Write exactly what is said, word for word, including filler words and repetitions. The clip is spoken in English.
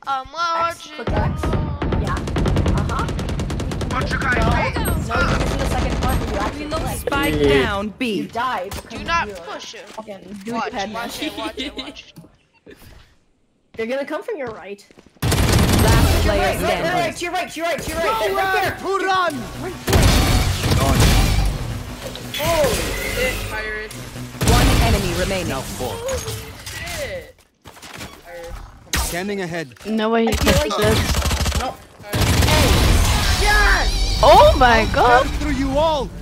I'm X, watching. click X. Yeah. Uh-huh. Watch your No, guys. no, you're using the second part where you actually click. Spike Yeah. down You B. die because Do not you're push it. fucking dude Watch, head. watch it, watch it, watch it. They're gonna come from your right. Last Your player right, right, right, standing. right, to your right, to your right, to your right. They're right there. Who run? Oh shit, Pirates. One enemy remaining. Now four. Shit. Pirates. Scanning ahead. No way he I feel catches like- this. No. Pirates. Oh my god! Through you all.